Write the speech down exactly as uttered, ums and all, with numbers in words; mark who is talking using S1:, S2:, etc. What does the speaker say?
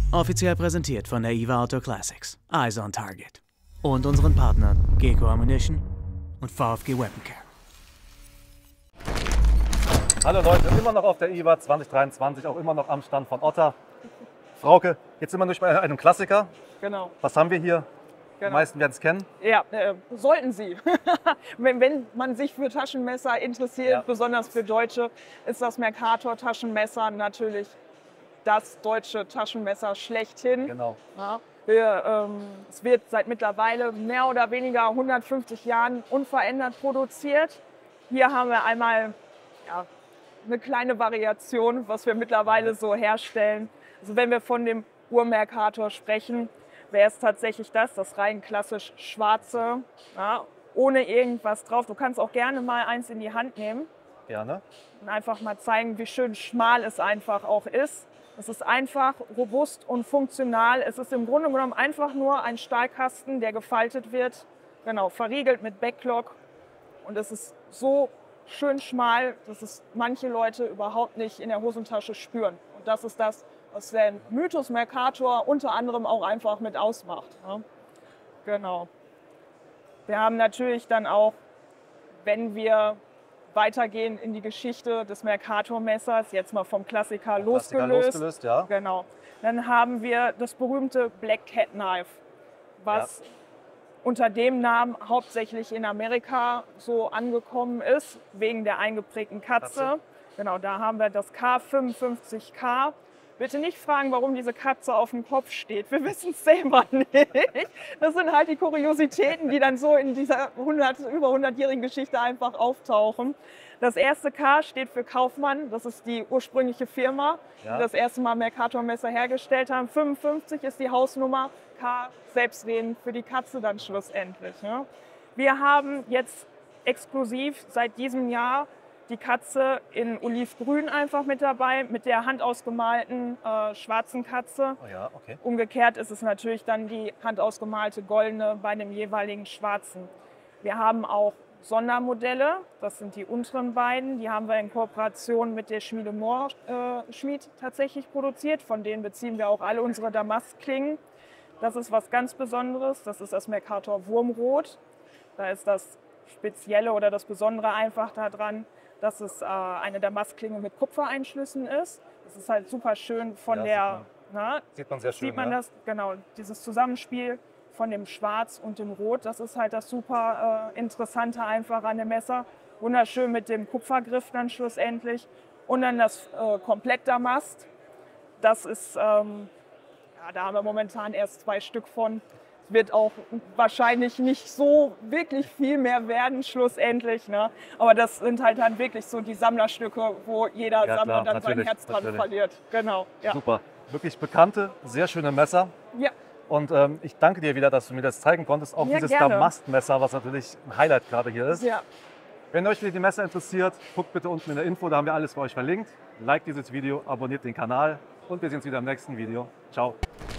S1: Offiziell präsentiert von der EVA Outdoor Classics, Eyes on Target. Und unseren Partnern Geco Ammunition und VfG Weapon Care.
S2: Hallo Leute, immer noch auf der EVA zwanzig dreiundzwanzig, auch immer noch am Stand von Otter. Frauke, jetzt sind wir durch bei einem Klassiker.
S3: Genau.
S2: Was haben wir hier?
S3: Genau.
S2: Die meisten werden es kennen.
S3: Ja, äh, sollten Sie. wenn, wenn man sich für Taschenmesser interessiert,
S2: Ja.
S3: besonders für Deutsche, ist das Mercator Taschenmesser natürlich das deutsche Taschenmesser schlechthin.
S2: Genau.
S3: Ja, wir, ähm, es wird seit mittlerweile mehr oder weniger hundertfünfzig Jahren unverändert produziert. Hier haben wir einmal ja, eine kleine Variation, was wir mittlerweile so herstellen. Also wenn wir von dem Ur-Mercator sprechen, wäre es tatsächlich das, das rein klassisch schwarze, ja, ohne irgendwas drauf. Du kannst auch gerne mal eins in die Hand nehmen.
S2: Gerne.
S3: Und einfach mal zeigen, wie schön schmal es einfach auch ist. Es ist einfach, robust und funktional. Es ist im Grunde genommen einfach nur ein Stahlkasten, der gefaltet wird, genau, verriegelt mit Backlock. Und es ist so schön schmal, dass es manche Leute überhaupt nicht in der Hosentasche spüren. Und das ist das, was den Mythos Mercator unter anderem auch einfach mit ausmacht. Ja. Genau. Wir haben natürlich dann auch, wenn wir weitergehen in die Geschichte des Mercator-Messers, jetzt mal vom Klassiker,
S2: Klassiker
S3: losgelöst.
S2: losgelöst, ja.
S3: Genau. Dann haben wir das berühmte Black Cat Knife, was ja. unter dem Namen hauptsächlich in Amerika so angekommen ist, wegen der eingeprägten Katze.
S2: Katze.
S3: Genau, da haben wir das K fünfundfünfzig K. Bitte nicht fragen, warum diese Katze auf dem Kopf steht. Wir wissen es selber nicht. Das sind halt die Kuriositäten, die dann so in dieser hundert, über hundertjährigen Geschichte einfach auftauchen. Das erste K steht für Kaufmann. Das ist die ursprüngliche Firma, ja. die das erste Mal Mercator-Messer hergestellt haben. fünfundfünfzig ist die Hausnummer. K selbstredend für die Katze dann schlussendlich. Ja. Wir haben jetzt exklusiv seit diesem Jahr die Katze in Olivgrün einfach mit dabei, mit der handausgemalten äh, schwarzen Katze.
S2: Oh ja, okay.
S3: Umgekehrt ist es natürlich dann die handausgemalte goldene bei dem jeweiligen schwarzen. Wir haben auch Sondermodelle, das sind die unteren beiden. Die haben wir in Kooperation mit der Schmiede Mohr äh, Schmied tatsächlich produziert. Von denen beziehen wir auch alle unsere Damastklingen. Das ist was ganz Besonderes, das ist das Mercator Wurmrot. Da ist das Spezielle oder das Besondere einfach daran, dass es äh, eine Damastklinge mit Kupfereinschlüssen ist. Das ist halt super schön von
S2: ja,
S3: der...
S2: Sieht man,
S3: na,
S2: sieht man sehr schön.
S3: Sieht man
S2: ja.
S3: das, genau, dieses Zusammenspiel von dem Schwarz und dem Rot, das ist halt das super äh, Interessante einfach an dem Messer. Wunderschön mit dem Kupfergriff dann schlussendlich. Und dann das äh, Komplett-Damast. Das ist, ähm, ja, da haben wir momentan erst zwei Stück von. Wird auch wahrscheinlich nicht so wirklich viel mehr werden, schlussendlich. Ne? Aber das sind halt dann wirklich so die Sammlerstücke, wo jeder
S2: ja,
S3: Sammler
S2: klar,
S3: dann sein Herz dran
S2: natürlich.
S3: verliert. Genau. Ja.
S2: Super. Wirklich bekannte, sehr schöne Messer.
S3: Ja.
S2: Und ähm, ich danke dir wieder, dass du mir das zeigen konntest. Auch
S3: Ja,
S2: dieses
S3: gerne.
S2: Damastmesser, was natürlich ein Highlight gerade hier ist.
S3: Ja.
S2: Wenn euch die Messer interessiert, guckt bitte unten in der Info, da haben wir alles für euch verlinkt. Like dieses Video, abonniert den Kanal und wir sehen uns wieder im nächsten Video. Ciao.